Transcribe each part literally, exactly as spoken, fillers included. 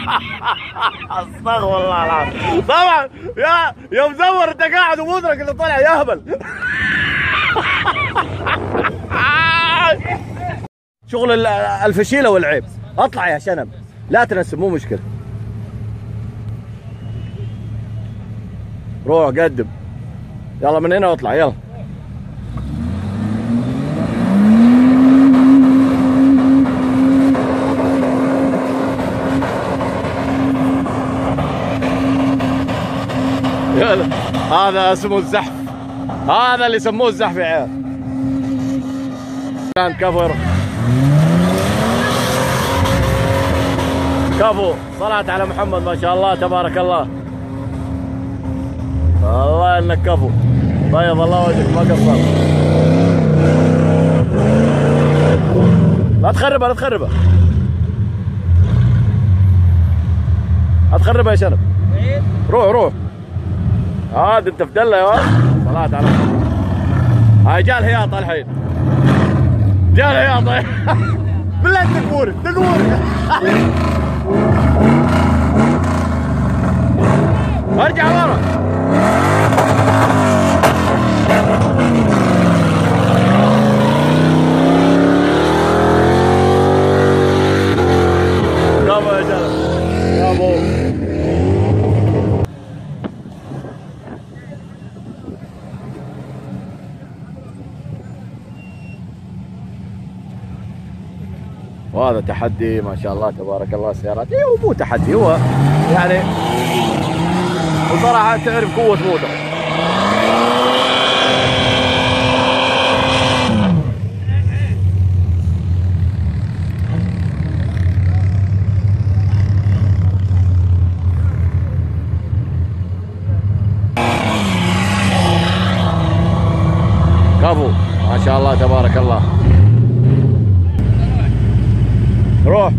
استغفر الله العظيم. طبعا يا يا مزور انت قاعد ومدرك اللي طالع يهبل. شغل الفشيله والعيب. اطلع يا شنب لا تنسب مو مشكله. روح قدم يلا من هنا واطلع يلا. يلا هذا اسمه الزحف. هذا اللي يسموه الزحف يا عيال. كان كفو كفو. صلاة على محمد ما شاء الله تبارك الله. والله انك كفو. بيض الله وجهك ما قصرت. لا تخربها لا تخربها. لا تخربها يا شنب. روح روح. عاد انت في دله يا ولد. صلاة على محمد. هاي جاء الهياط الحين. جاء الهياط. بالله تقوري تقوري. ارجع ورا. برافو يا جلال برافو. وهذا تحدي ما شاء الله تبارك الله سيارات. هو مو تحدي هو يعني بصراحة تعرف قوة موتر. كفو ما شاء الله تبارك الله. روح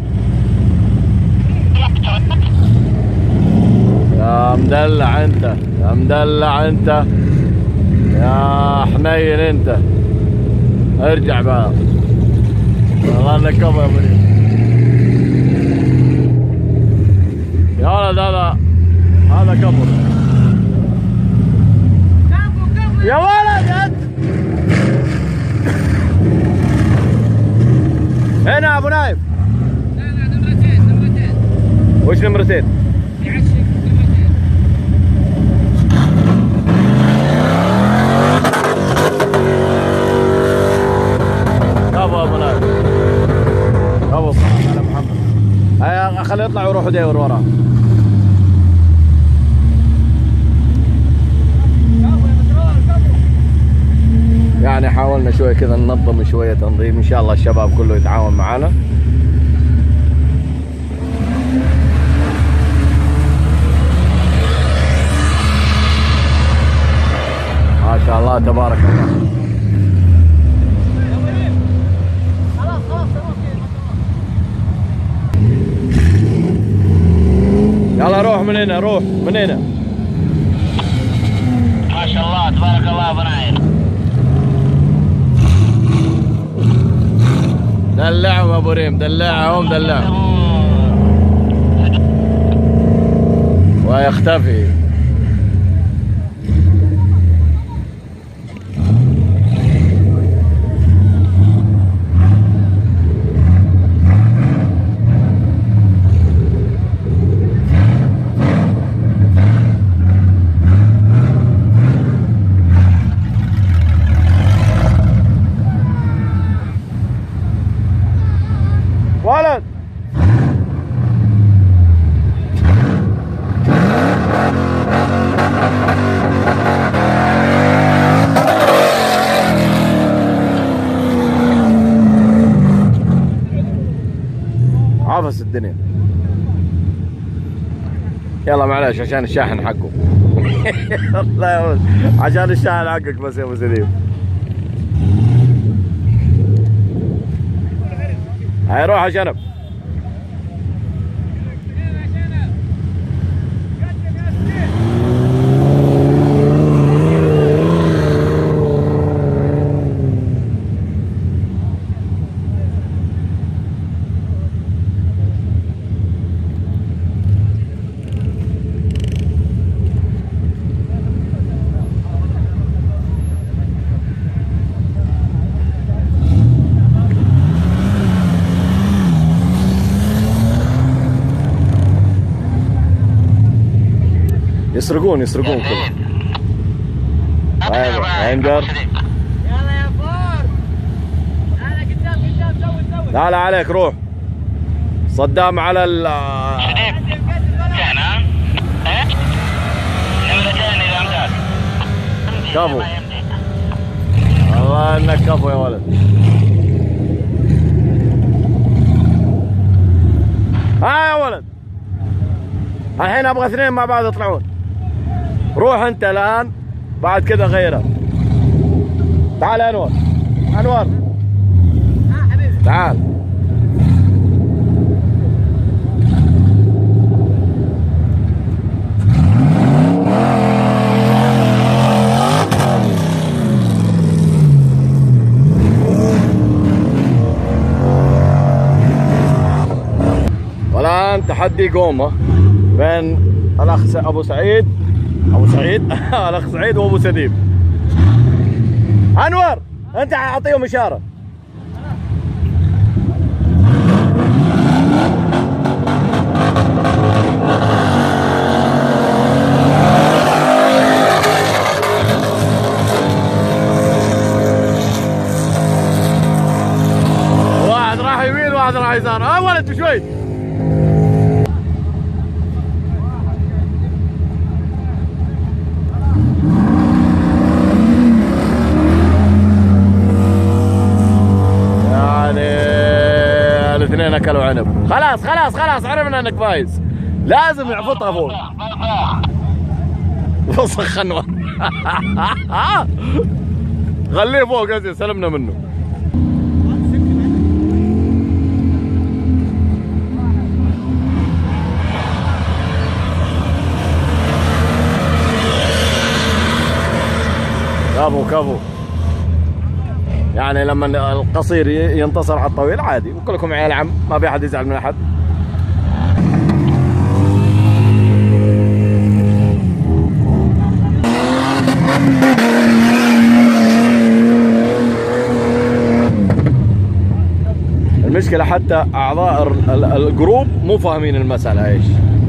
يا مدلع انت يا مدلع انت يا حنين انت. ارجع بقى والله انك كفو يا مريم. يا ولد هذا هذا كفو يا ولد انت. هنا يا ابو نايف. لا لا نمرتين نمرتين. وش نمرتين؟ يعشق نمرتين. كفو يا ابو نايف. كفو صلاة على محمد. هيا خليه يطلع ويروح يدور وراه. يعني حاولنا شوي كذا ننظم شوية تنظيم. ان شاء الله الشباب كله يتعاون معنا. ما شاء الله تبارك الله. يلا روح من هنا روح من هنا. ما شاء الله تبارك الله ابو نايف. دلعهم ابو ريم دلعهم دلعهم. ويختفي. ولد عفس الدنيا. يلا معلش عشان الشاحن حقه. الله يعوض عشان الشاحن حقك بس يا ابو سليم. هاي روح يا شنب. يسرقون يسرقون كله. أبشر بعد. انقر. يلا يا فور. انا قدام قدام سوي سوي. لا لا عليك روح. صدام على ال شديد. كان ها؟ ايه؟ نمرتين إذا أمتاز. كفو. والله انك كفو يا ولد. ها يا ولد. الحين ابغى اثنين مع بعض يطلعون. روح انت الان بعد كذا غيره. تعال يا انور. انور. ها حبيبي. تعال. والآن تحدي قومة بين الأخ أبو سعيد أبو سعيد الأخ سعيد وأبو سديم. أنور أنت أعطيهم إشارة. واحد راح يمين واحد راح يسار. ها ولد بشوي. الاثنين اكلوا عنب. خلاص خلاص خلاص عرفنا انك فايز. لازم يعفطها فوق. وسخ انور. خليه فوق يا سلمنا منه. كفو كفو. يعني لما القصير ينتصر على الطويل عادي، وكلكم عيال عم، ما في احد يزعل من احد. المشكلة حتى اعضاء الجروب مو فاهمين المسألة ايش.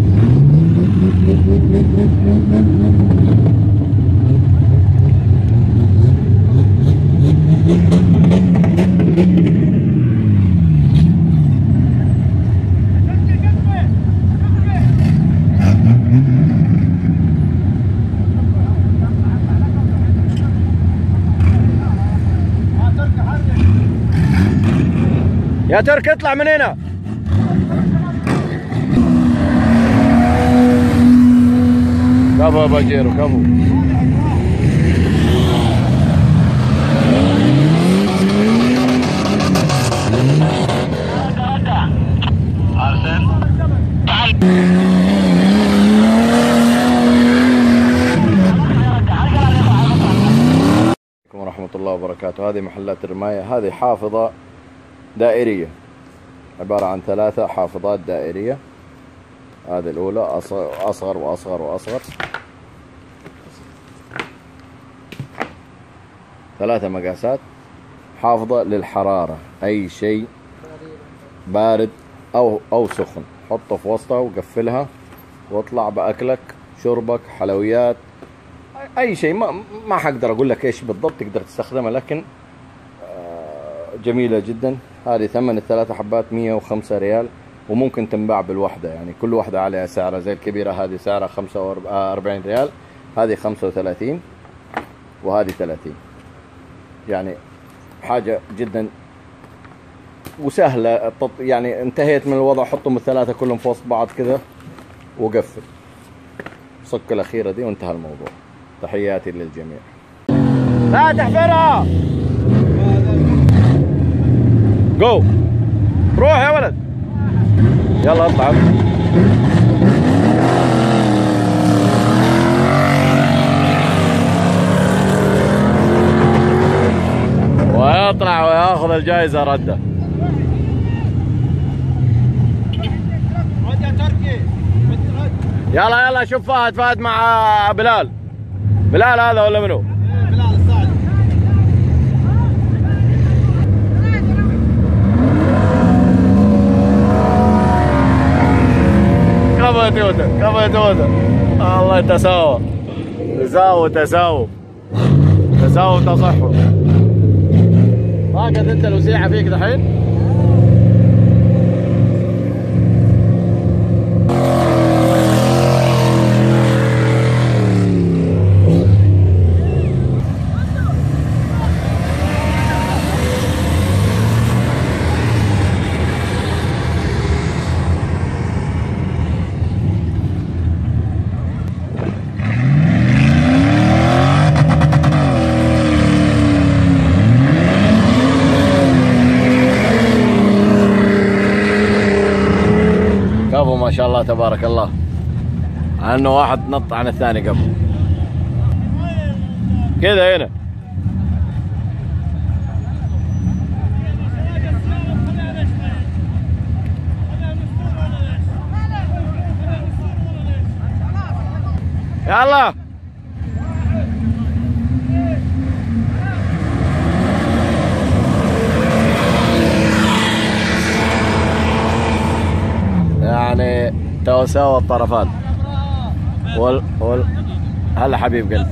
يا ترك اطلع من هنا. كفو يا باجيرو كفو. ورحمة الله وبركاته. هذه محلات الرماية. هذه حافظة دائرية عبارة عن ثلاثة حافظات دائرية. هذه الأولى أصغر وأصغر وأصغر. ثلاثة مقاسات. حافظة للحرارة، أي شيء بارد أو أو سخن حطه في وسطها وقفلها واطلع بأكلك شربك حلويات أي شيء. ما ما حقدر أقول لك إيش بالضبط تقدر تستخدمها، لكن جميلة جدا. هذه ثمن الثلاثة حبات مية وخمسة ريال، وممكن تنباع بالوحدة، يعني كل واحدة عليها سعرها. زي الكبيرة هذه سعرها خمسة وأربعين ريال، هذه خمسة وثلاثين وهذه ثلاثين. يعني حاجة جدا وسهلة. يعني انتهيت من الوضع، حطهم الثلاثة كلهم في وسط بعض كذا وقفل، صك الأخيرة دي وانتهى الموضوع. تحياتي للجميع. لا تحفرها. جو روح يا ولد. يلا اطلع. ويطلع وياخذ الجائزة ردة. يلا يلا شوف فهد. فهد مع بلال. بلال هذا ولا منو؟ بلال الصاعد. كفو يا توته كفو يا توته. الله تساوى تساوى تساوى تساوى تصحوا. فاقد انت الوسيعة فيك دحين؟ ما شاء الله تبارك الله، عنه واحد نط عن الثاني قبل كذا هنا. يلا يعني تساوى الطرفان. وال وال هلا حبيب قلبي،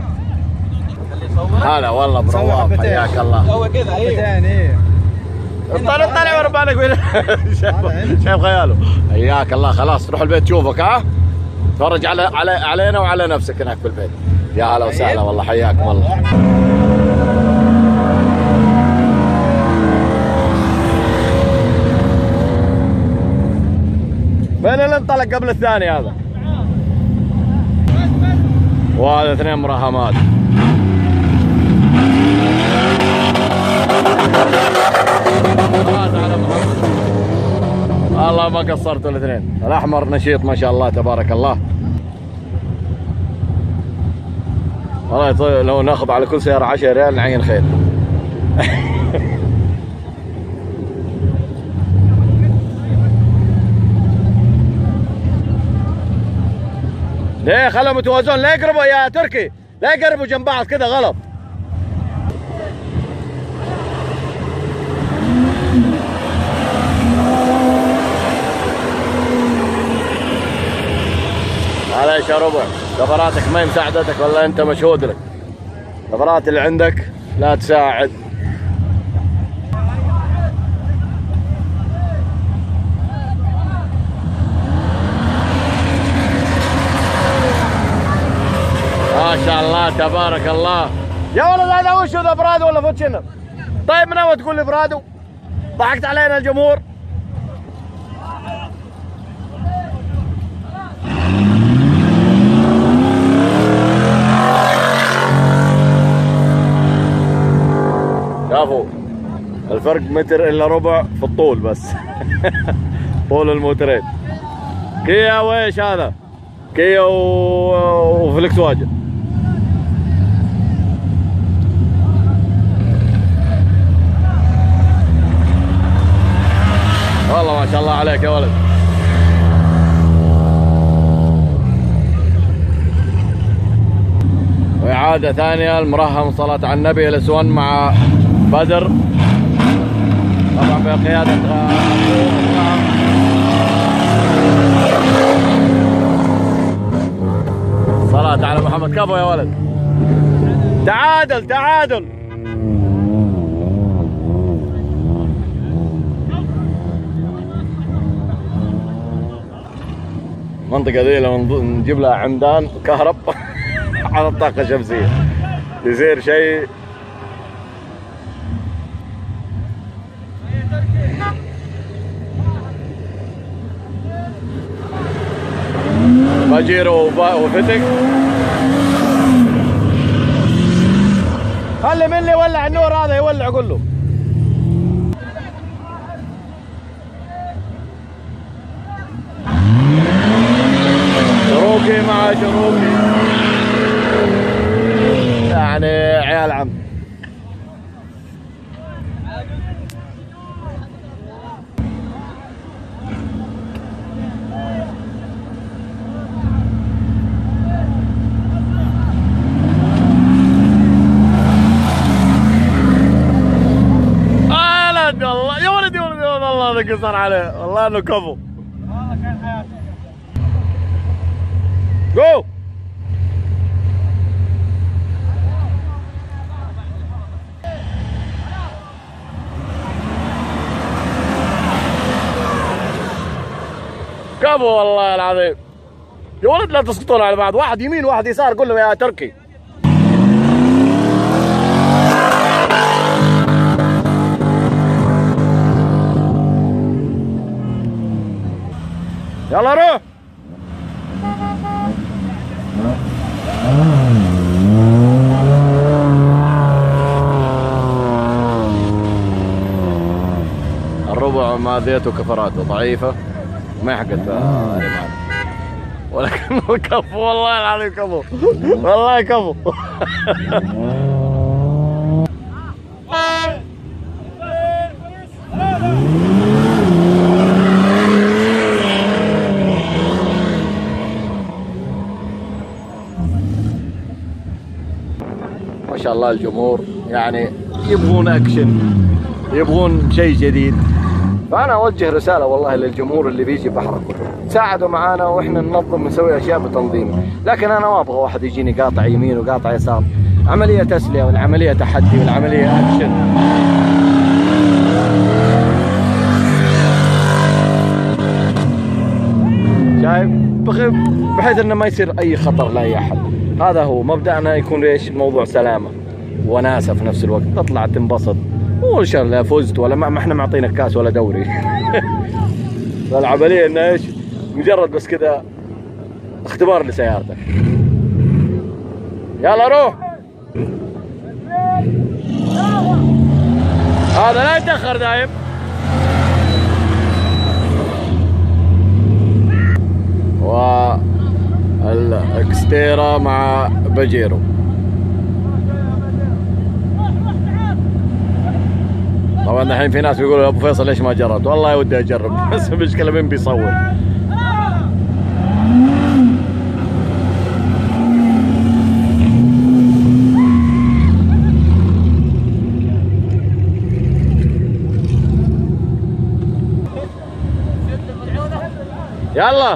هلا والله برواق حياك الله. هو كذا ايه طلع طلع ورا بالك وين شايف خياله. حياك الله. خلاص تروح البيت تشوفك ها، تفرج على على علينا وعلى نفسك هناك في البيت. يا هلا وسهلا والله حياكم الله. من اللي انطلق قبل الثاني هذا؟ وهذا اثنين مراهمات. والله ما قصرتوا الاثنين. الاحمر نشيط ما شاء الله تبارك الله. والله لو ناخذ على كل سيارة عشرة ريال نعين خير. ليه خلهم يتوازون؟ لا يقربوا يا تركي، لا يقربوا جنب بعض كذا غلط. معليش يا ربع، دفراتك ما مساعدتك ولا انت مشهود لك. الدفرات اللي عندك لا تساعد. ما شاء الله تبارك الله. يا ولد هذا وش ذا برادو ولا فوتشنر؟ طيب من اول تقول لي برادو؟ ضحكت علينا الجمهور. شافوا الفرق متر الا ربع في الطول بس. طول الموترين. كيا ويش هذا؟ كيا و... وفليكس واجن. والله ما شاء الله عليك يا ولد. وإعادة ثانية المرهم صلاة على النبي الاسوان مع بدر، طبعا بقيادة صلاة على محمد. كفو يا ولد. تعادل تعادل. المنطقة ذي لو نجيب لها عمدان كهرب على الطاقة الشمسية يصير شيء. باجيرو وفتك. خلي من اللي يولع النور هذا يولع كله. شروكي مع شروكي يعني عيال عم. الله يا ولدي يا ولدي والله هذا قصر عليه والله انه كفو. والله كان حياته. جو كفو والله العظيم. يا ولد لا تسقطون على بعض، واحد يمين واحد يسار، قول لهم يا تركي. يلا روح. الربع ماذيته كفراته ضعيفة ما حقت ولكن كفو والله العظيم كفو والله كفو. ما شاء الله الجمهور يعني يبغون اكشن، يبغون شيء جديد، فانا اوجه رساله والله للجمهور اللي بيجي بحركم، ساعدوا معانا واحنا ننظم ونسوي اشياء بتنظيم، لكن انا ما ابغى واحد يجيني قاطع يمين وقاطع يسار. عمليه تسليه والعمليه تحدي والعمليه اكشن. شايف؟ بحيث انه ما يصير اي خطر لاي احد. هذا هو مبدأنا، يكون ايش؟ الموضوع سلامه وناسه في نفس الوقت، تطلع تنبسط، مو ان شاء الله فزت ولا ما احنا معطينك كاس ولا دوري. فالعمليه انه ايش؟ مجرد بس كذا اختبار لسيارتك. يلا روح. هذا لا يتاخر دايم. والاكستيرا مع باجيرو. طبعا الحين في ناس بيقولوا يا ابو فيصل ليش ما جربت؟ والله ودي اجرب بس المشكله مين بيصور. يلا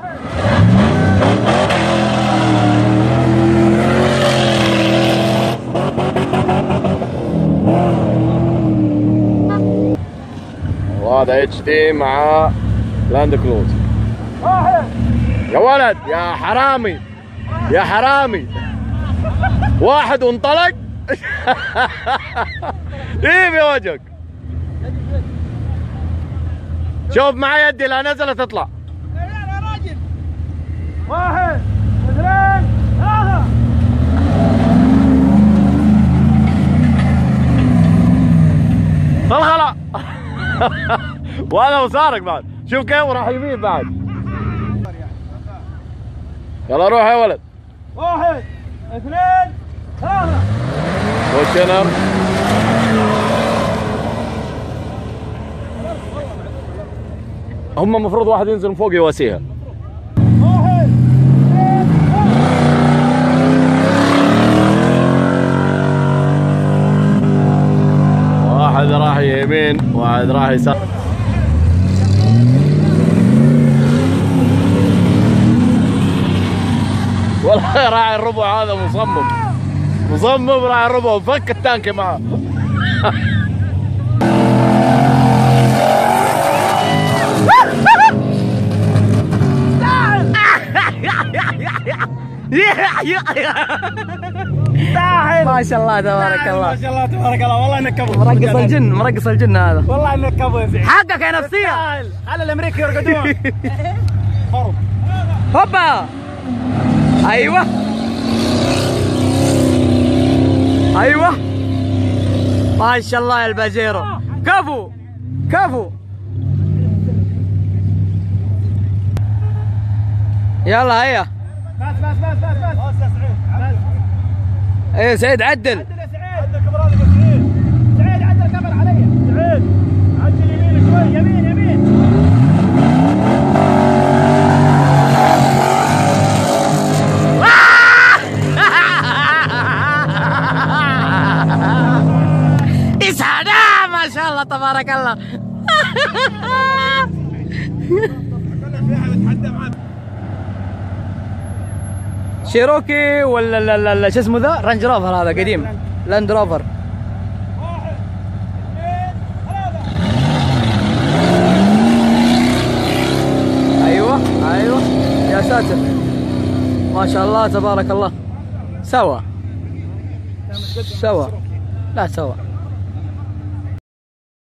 وهذا اتش دي مع لاند كروز. يا ولد يا حرامي يا حرامي، واحد وانطلق. ايه في وجهك، شوف معي يدي لا نزلت تطلع. واحد اثنين ثلاثة. بالغلا. وهذا وسارق بعد، شوف كيف راح يمين بعد. يلا روح يا ولد. واحد اثنين ثلاثة. فورتشنر. هم المفروض واحد ينزل من فوق يواسيها. واحد اثنين ثلاثة. واحد راح يمين واحد راح يسار. والله راعي الربع هذا مصمم مصمم راعي الربع وفك التانك معه. ما شاء الله تبارك الله. ما شاء الله تبارك الله، والله انك كفو. مرقص الجن مرقص الجن هذا. والله انك كفو يا زين. حقك يا نفسيه. على الامريكي يرقدون. هوبا. ايوه ايوه ما شاء الله يا الباجيرو، كفو كفو. يلا هيا. بس بس بس بس بس يا سعيد. ايه سعيد عدل. عدل يا سعيد. عدل كبرات يا سعيد. سعيد عدل كبر علي. سعيد عدل يمين شوي، يمين يمين. إسعادا ما شاء الله تبارك الله. شيروكي ولا لا لا لا شو اسمه ذا؟ رانج روفر هذا قديم، لاند روفر. ايوه ساتر ما شاء الله تبارك الله. سوا سوا لا سوا